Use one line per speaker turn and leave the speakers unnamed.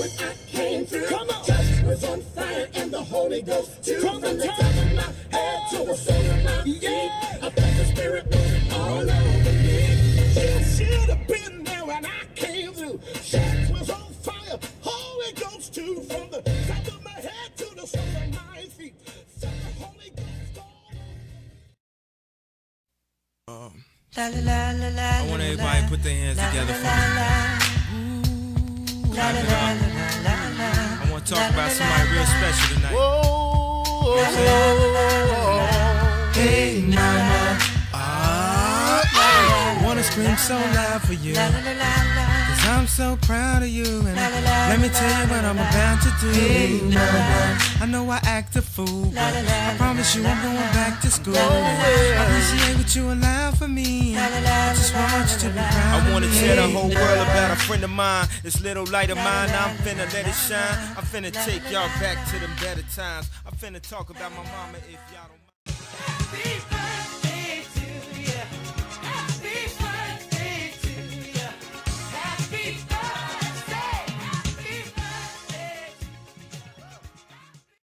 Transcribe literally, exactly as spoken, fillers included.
when I came through. Come on. Church was on fire and the Holy Ghost too. From the top of my head to the sole of my feet, yeah. I felt the Spirit moving all over me. You should have been there when I came through. Church was on fire, Holy Ghost too. From the top of my head to the sole of my feet, felt the Holy Ghost all over. Um,
La, la, la, la, la,
I want everybody to put their hands
la,
together
la,
for
la,
me.
la, la, la, la, la, la.
I want to talk about somebody real special tonight.
Whoa,
hey mama, ah, I wanna scream so loud for you, cause I'm so proud of you, and let me tell you what I'm about to do. Hey mama, I know I act a fool, but I promise you I'm going back to school. I appreciate what you allow for me. I just want you to be proud. I wanna tell the whole world about a friend of mine. This little light of mine, I'm finna let it shine. I'm finna take y'all back to them better times. I'm finna talk about my mama if y'all don't